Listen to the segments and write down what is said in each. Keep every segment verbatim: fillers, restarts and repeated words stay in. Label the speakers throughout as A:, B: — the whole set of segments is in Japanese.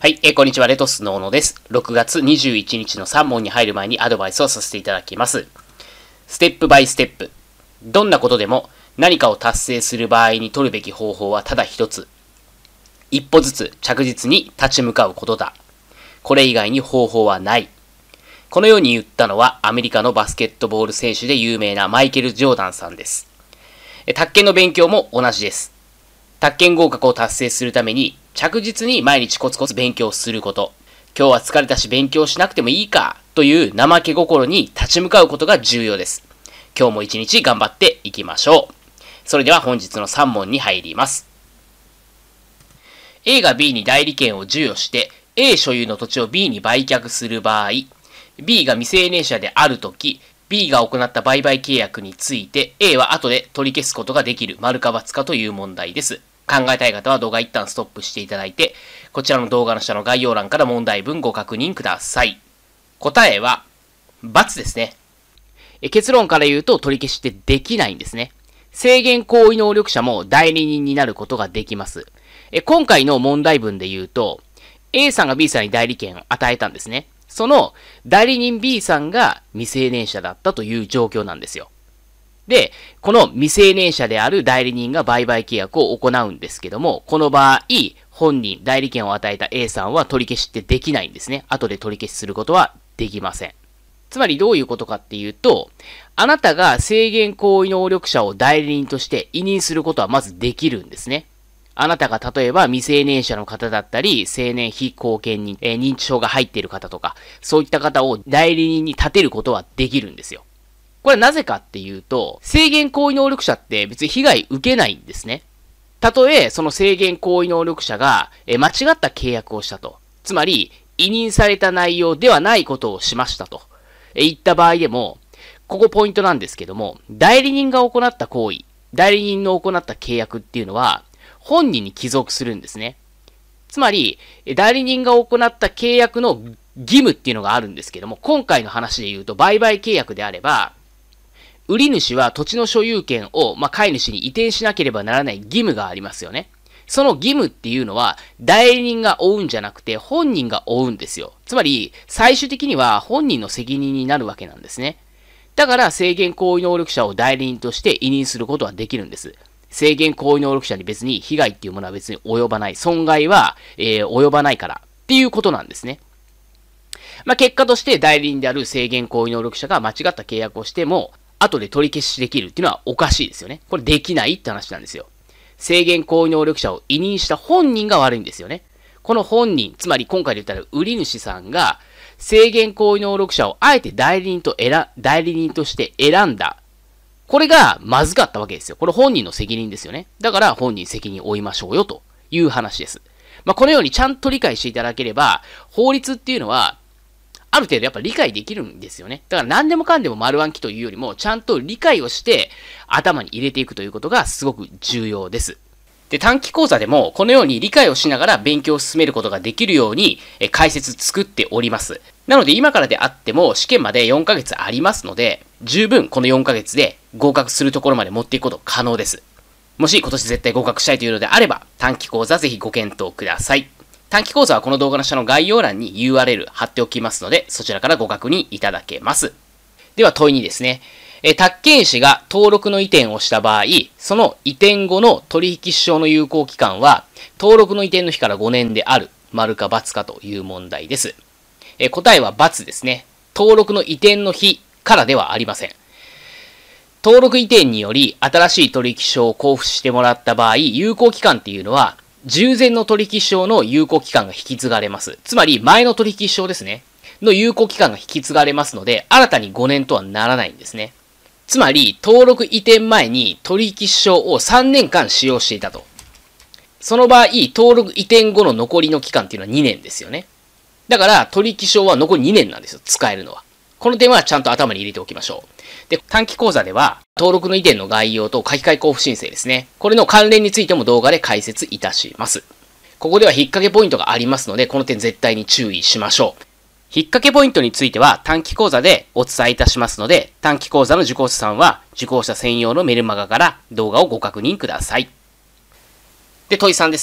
A: はい、えー、こんにちは。レトスの小野です。ろくがつにじゅういちにちのさん問に入る前にアドバイスをさせていただきます。ステップバイステップ。どんなことでも何かを達成する場合に取るべき方法はただ一つ。一歩ずつ着実に立ち向かうことだ。これ以外に方法はない。このように言ったのはアメリカのバスケットボール選手で有名なマイケル・ジョーダンさんです。宅建の勉強も同じです。宅建合格を達成するために着実に毎日コツコツ勉強すること。今日は疲れたし勉強しなくてもいいかという怠け心に立ち向かうことが重要です。今日も一日頑張っていきましょう。それでは本日のさん問に入ります。A が B に代理権を授与して A 所有の土地を B に売却する場合、B が未成年者であるとき、B が行った売買契約について A は後で取り消すことができる丸か×かという問題です。考えたい方は動画一旦ストップしていただいて、こちらの動画の下の概要欄から問題文ご確認ください。答えは、×ですね。結論から言うと取り消しってできないんですね。制限行為能力者も代理人になることができます。今回の問題文で言うと、A さんが B さんに代理権を与えたんですね。その代理人 B さんが未成年者だったという状況なんですよ。で、この未成年者である代理人が売買契約を行うんですけども、この場合、本人、代理権を与えた A さんは取り消しってできないんですね。後で取り消しすることはできません。つまりどういうことかっていうと、あなたが制限行為能力者を代理人として委任することはまずできるんですね。あなたが例えば未成年者の方だったり、成年非後見人、えー、認知症が入っている方とか、そういった方を代理人に立てることはできるんですよ。これはなぜかっていうと、制限行為能力者って別に被害受けないんですね。たとえ、その制限行為能力者が間違った契約をしたと。つまり、委任された内容ではないことをしましたと。言った場合でも、ここポイントなんですけども、代理人が行った行為、代理人の行った契約っていうのは、本人に帰属するんですね。つまり、代理人が行った契約の義務っていうのがあるんですけども、今回の話で言うと、売買契約であれば、売り主は土地の所有権を、まあ、買い主に移転しなければならない義務がありますよね。その義務っていうのは、代理人が負うんじゃなくて、本人が負うんですよ。つまり、最終的には本人の責任になるわけなんですね。だから、制限行為能力者を代理人として委任することはできるんです。制限行為能力者に別に被害っていうものは別に及ばない。損害は、えー、及ばないからっていうことなんですね。まあ、結果として代理人である制限行為能力者が間違った契約をしても、後で取り消しできるっていうのはおかしいですよね。これできないって話なんですよ。制限行為能力者を委任した本人が悪いんですよね。この本人、つまり今回で言ったら売り主さんが制限行為能力者をあえて代理人と選、代理人として選んだ。これがまずかったわけですよ。これ本人の責任ですよね。だから本人責任を負いましょうよという話です。まあ、このようにちゃんと理解していただければ、法律っていうのはある程度やっぱ理解できるんですよね。だから何でもかんでも丸暗記というよりも、ちゃんと理解をして頭に入れていくということがすごく重要です。で、短期講座でもこのように理解をしながら勉強を進めることができるように解説作っております。なので今からであっても試験までよんかげつありますので、十分このよんかげつで合格するところまで持っていくこと可能です。もし今年絶対合格したいというのであれば、短期講座ぜひご検討ください。短期講座はこの動画の下の概要欄に ユーアールエル 貼っておきますので、そちらからご確認いただけます。では問いにですね、え宅建士が登録の移転をした場合、その移転後の取引証の有効期間は、登録の移転の日からごねんである、丸か×かという問題です。え答えは×ですね。登録の移転の日からではありません。登録移転により新しい取引証を交付してもらった場合、有効期間っていうのは、従前の取引証の有効期間が引き継がれます。つまり、前の取引証ですね。の有効期間が引き継がれますので、新たにごねんとはならないんですね。つまり、登録移転前に取引証をさんねんかん使用していたと。その場合、登録移転後の残りの期間っていうのはにねんですよね。だから、取引証は残りにねんなんですよ。使えるのは。この点はちゃんと頭に入れておきましょう。で、短期講座では、登録の移転の概要と書き換え交付申請ですね。これの関連についても動画で解説いたします。ここでは引っ掛けポイントがありますので、この点絶対に注意しましょう。引っ掛けポイントについては短期講座でお伝えいたしますので、短期講座の受講者さんは受講者専用のメルマガから動画をご確認ください。で、問いさんですね。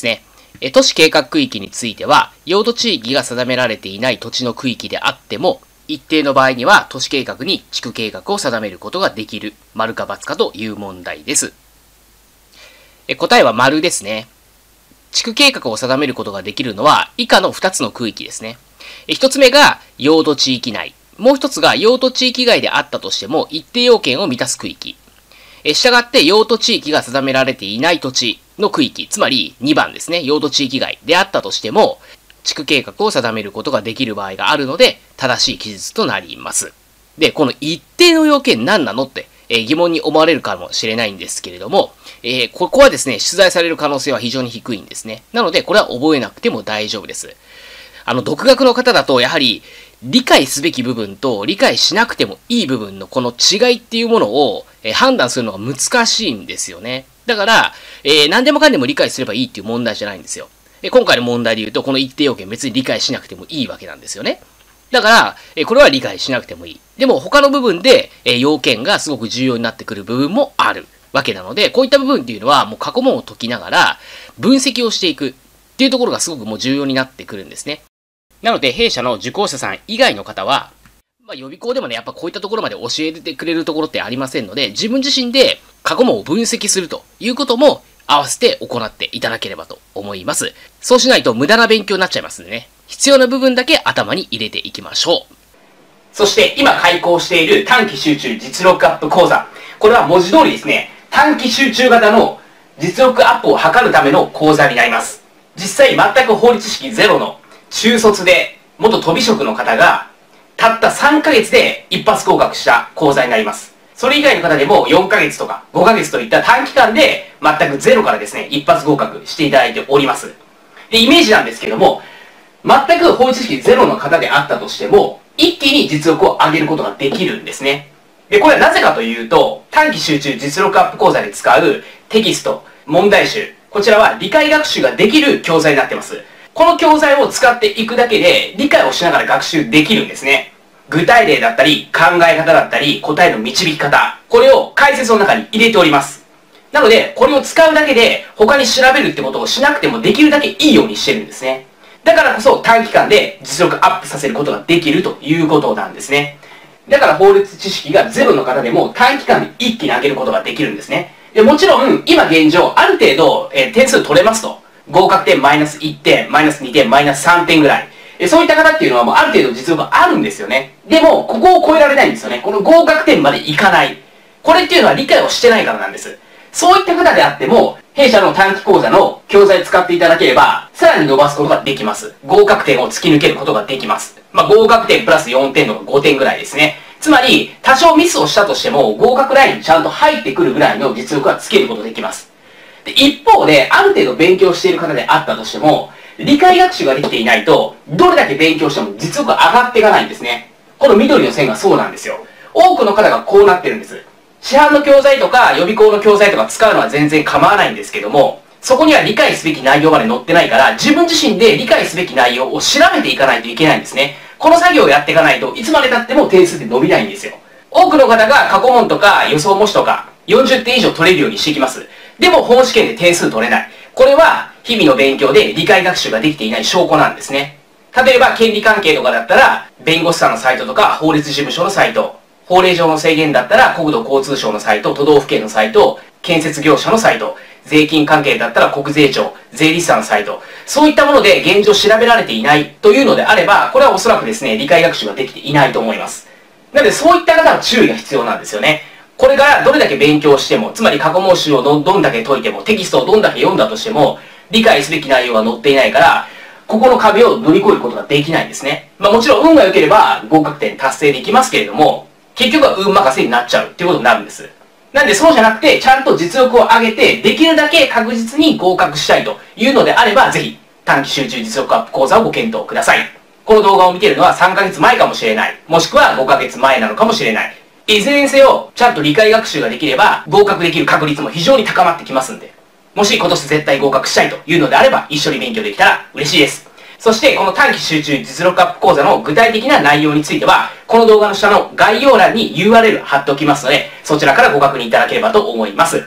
A: え都市計画区域については、用途地域が定められていない土地の区域であっても、一定の場合には都市計画に地区計画を定めることができる、丸か×かという問題です。え答えは丸ですね。地区計画を定めることができるのは以下のふたつの区域ですね。えひとつめが用途地域内。もうひとつが用途地域外であったとしても一定要件を満たす区域。えしたがって用途地域が定められていない土地の区域、つまりにばんですね、用途地域外であったとしても、地区計画を定めることができる場合があるので、正しい記述となります。で、この一定の要件何なのって、えー、疑問に思われるかもしれないんですけれども、えー、ここはですね、出題される可能性は非常に低いんですね。なので、これは覚えなくても大丈夫です。あの、独学の方だと、やはり、理解すべき部分と理解しなくてもいい部分のこの違いっていうものを、えー、判断するのが難しいんですよね。だから、えー、何でもかんでも理解すればいいっていう問題じゃないんですよ。で今回の問題で言うと、この一定要件別に理解しなくてもいいわけなんですよね。だから、えこれは理解しなくてもいい。でも他の部分で、え要件がすごく重要になってくる部分もあるわけなので、こういった部分っていうのはもう過去問を解きながら分析をしていくっていうところがすごくもう重要になってくるんですね。なので、弊社の受講者さん以外の方は、まあ、予備校でもね、やっぱこういったところまで教えてくれるところってありませんので、自分自身で過去問を分析するということも合わせて行っていただければと思います。そうしないと無駄な勉強になっちゃいますんでね。必要な部分だけ頭に入れていきましょう。そして今開講している短期集中実力アップ講座。これは文字通りですね、短期集中型の実力アップを図るための講座になります。実際全く法律知識ゼロの中卒で元飛び職の方がたったさんかげつで一発合格した講座になります。それ以外の方でもよんかげつとかごかげつといった短期間で全くゼロからですね、一発合格していただいております。で、イメージなんですけども、全く法律知識ゼロの方であったとしても、一気に実力を上げることができるんですね。で、これはなぜかというと、短期集中実力アップ講座で使うテキスト、問題集、こちらは理解学習ができる教材になっています。この教材を使っていくだけで理解をしながら学習できるんですね。具体例だったり、考え方だったり、答えの導き方、これを解説の中に入れております。なので、これを使うだけで、他に調べるってことをしなくてもできるだけいいようにしてるんですね。だからこそ短期間で実力アップさせることができるということなんですね。だから法律知識がゼロの方でも短期間で一気に上げることができるんですね。でもちろん、今現状、ある程度、えー、点数取れますと。合格点マイナスいってん、マイナスにてん、マイナスさんてんぐらい。そういった方っていうのはもうある程度実力があるんですよね。でも、ここを超えられないんですよね。この合格点までいかない。これっていうのは理解をしてないからなんです。そういった方であっても、弊社の短期講座の教材使っていただければ、さらに伸ばすことができます。合格点を突き抜けることができます。まあ、合格点プラスよんてんとかごてんぐらいですね。つまり、多少ミスをしたとしても、合格ラインにちゃんと入ってくるぐらいの実力がつけることができます。で一方で、ある程度勉強している方であったとしても、理解学習ができていないと、どれだけ勉強しても実力が上がっていかないんですね。この緑の線がそうなんですよ。多くの方がこうなってるんです。市販の教材とか予備校の教材とか使うのは全然構わないんですけども、そこには理解すべき内容まで載ってないから、自分自身で理解すべき内容を調べていかないといけないんですね。この作業をやっていかないといつまで経っても点数って伸びないんですよ。多くの方が過去問とか予想模試とかよんじゅってん以上取れるようにしていきます。でも本試験で点数取れない。これは日々の勉強で理解学習ができていない証拠なんですね。例えば権利関係とかだったら弁護士さんのサイトとか法律事務所のサイト、法令上の制限だったら国土交通省のサイト、都道府県のサイト、建設業者のサイト、税金関係だったら国税庁、税理士さんのサイト、そういったもので現状調べられていないというのであれば、これはおそらくですね、理解学習ができていないと思います。なのでそういった方は注意が必要なんですよね。これからどれだけ勉強しても、つまり過去問集を ど, どんだけ解いても、テキストをどんだけ読んだとしても、理解すべき内容が載っていないから、ここの壁を乗り越えることができないんですね。まあもちろん運が良ければ合格点達成できますけれども、結局は運任せになっちゃうっていうことになるんです。なんでそうじゃなくて、ちゃんと実力を上げて、できるだけ確実に合格したいというのであれば、ぜひ短期集中実力アップ講座をご検討ください。この動画を見ているのはさんかげつまえかもしれない。もしくはごかげつまえなのかもしれない。いずれにせよ、ちゃんと理解学習ができれば、合格できる確率も非常に高まってきますんで、もし今年絶対合格したいというのであれば、一緒に勉強できたら嬉しいです。そして、この短期集中実力アップ講座の具体的な内容については、この動画の下の概要欄に ユーアールエル 貼っておきますので、そちらからご確認いただければと思います。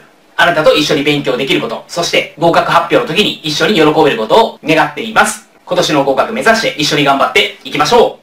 A: あなたと一緒に勉強できること、そして合格発表の時に一緒に喜べることを願っています。今年の合格目指して一緒に頑張っていきましょう。